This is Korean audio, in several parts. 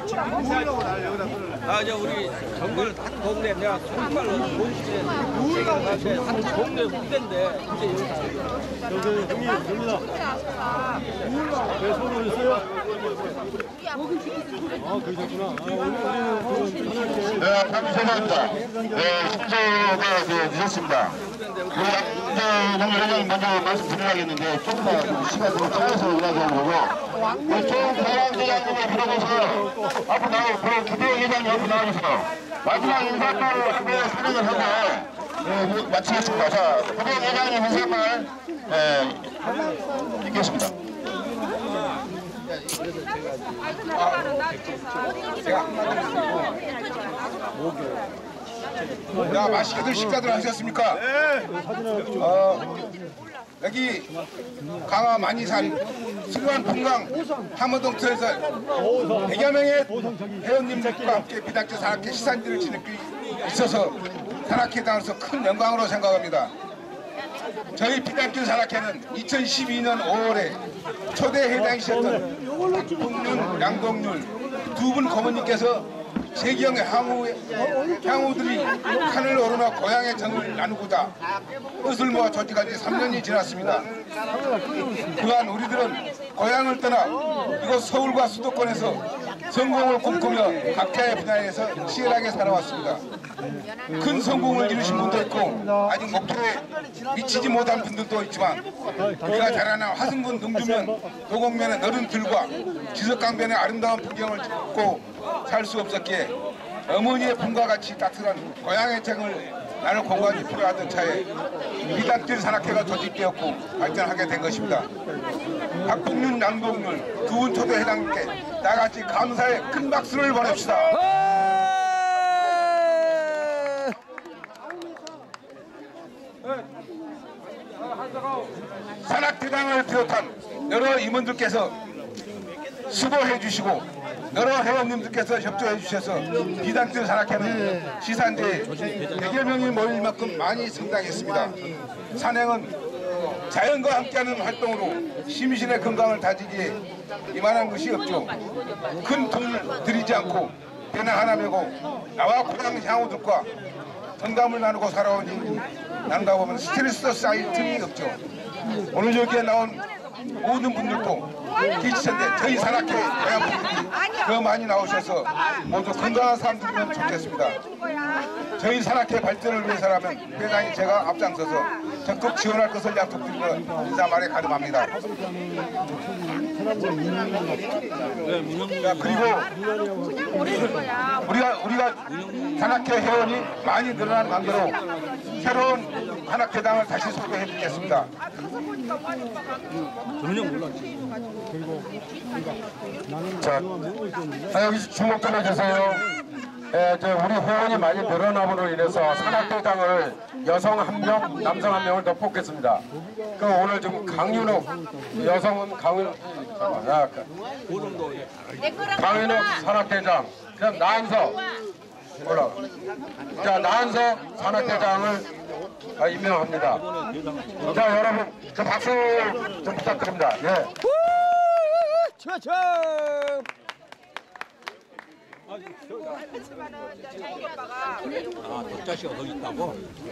아, 이제 우리 정글 한 동네 내가 정말로 본시에 한 동네 후대인데 이제 여기 형님 여기다. 왜 손을 써요? 아, 그러셨구나. 네, 감사합니다. 네, 숙제가 늦었습니다. 농회장님 먼저 말씀드려야겠는데 조금만 시간을 짜서 이야기하는 거고 조대장님을 부르면서 앞으로 나오고 부대회장님 앞으로 나와주세요. 마지막 인사말을 한번 선언을 하고 마치겠습니다. 자, 부대회장님 인사말 읽겠습니다. 야, 맛있게들 식사들 하셨습니까? 네. 여기 강화 만이산 승관 풍강 함어동 터에서 100여 명의 회원님들과 함께 비단길 산악회 시산지를 지낼 수 있어서 산악회 당으로서 큰 영광으로 생각합니다. 저희 비단길 산악회는 2012년 5월에 초대 회장이셨던 박풍륜, 양동률 두 분 고모님께서 세기형의 향후들이 하늘 오르나 고향의 정을 나누고자 뜻을 모아 조직한 지 3년이 지났습니다. 그간 우리들은 고향을 떠나 이곳 서울과 수도권에서 성공을 꿈꾸며 각자의 분야에서 치열하게 살아왔습니다. 큰 성공을 이루신 분도 있고 아직 목표에 미치지 못한 분들도 있지만 우리가 자라난 화승군 능주면 도곡면의 너른 들과 지석강변의 아름다운 풍경을 찍고 살 수 없었기에 어머니의 품과 같이 따뜻한 고향의 정을 나눌 공간이 필요하던 차에 비단길 산악회가 조직되었고 발전하게 된 것입니다. 박풍륜, 양동률 두 분 초대 회장님께 다같이 감사의 큰 박수를 보냅시다. 산악회장을 비롯한 여러 임원들께서 수고해 주시고 여러 회원님들께서 협조해 주셔서 비단길 산악회는 시산지에 100여 명이 모일 만큼 많이 성장했습니다. 산행은 자연과 함께하는 활동으로 심신의 건강을 다지기에 이만한 것이 없죠. 큰 돈을 들이지 않고 배나 하나 메고 나와 고향 향후들과 정담을 나누고 살아오니 나누다 보면 스트레스 쌓일 틈이 없죠. 오늘 여기에 나온 모든 분들도 계시는데 저희 산악회 고향분들이 더 많이 나오셔서 모두 건강한 삶 되면 좋겠습니다. 저희 산악회 발전을 위해서라면 회장이 제가 앞장서서 적극 지원할 것을 약속드리며 인사 말에 가름합니다. 그리고 우리가 산악회 회원이 많이 늘어난 관계로 새로운 산악회장을 다시 소개해 드리겠습니다. 자, 여기서 주목 좀 해주세요. 우리 회원이 많이 늘어남으로 인해서 산악회장을 여성 1명, 남성 1명을 더 뽑겠습니다. 오늘 지금 강윤옥, 여성은 강윤옥 산악회장, 그다음 나한서, 자, 나한서 산악회장을 임명합니다. 자, 여러분, 저 박수 좀 부탁드립니다. 예. 독자씨가 거기 있다고?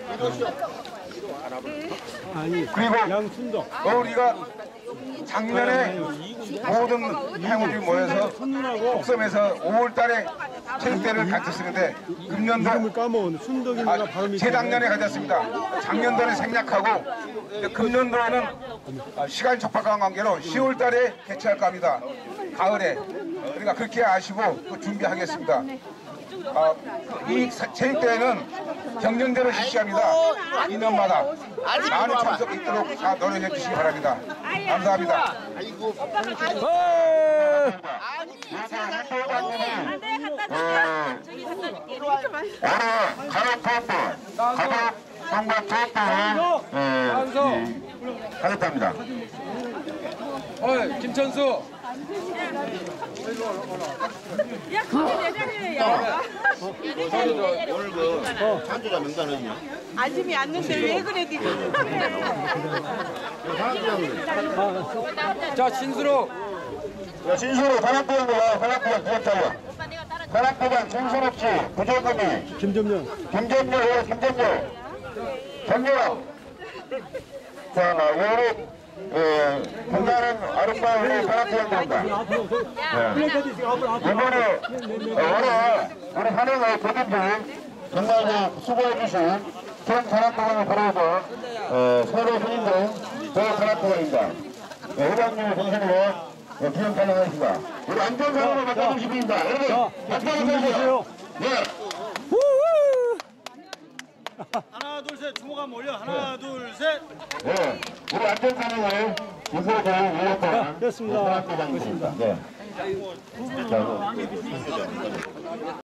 그리고 양순덕. 우리가 작년에 모든 회원들이 모여서 독섬에서 5월달에 체육대회를 가졌었는데 금년도 까먹은 순덕이나 발음이 재작년에 가졌습니다. 작년도는 생략하고 금년도에는 시간이 촉박한 관계로 10월달에 개최할까 합니다. 가을에. 그러니까 그렇게 아시고 준비하겠습니다. 이 체육대회는 경년대로 실시합니다. 2년마다 많은 참석 있도록 다 노력해 주시기 바랍니다. 감사합니다. 가겠답니다. 김천수. 오늘 그 찬조자 명단은요? 아침이 왔는데 왜 그래 지금? 자, 신수로. 신수로 산악회장 부탁드려요. 산악부장 정선옥씨, 부조금이 김점령. 김전열, 정렬. 자, 우리 경나는 아름다운 우리 산악부장입니다. 앞으로 플래카드 있으니까 앞으로. 이번에 올해 우리 한해의 대표님 정말 수고해주신 전 산악부장을 보러서 서로 손님들 저 산악부장입니다. 회장님의 동생으로 기념 촬영하겠습니다. 우리 안전상으로 맡겨주신 분입니다. 여러분, 준비되세요. 네. 하나, 둘, 셋. 주먹 한번 올려. 하나, 둘, 셋. 네. 우리 안전상을 이소재 위원장 됐습니다. 산악부장입니다. 네. 자,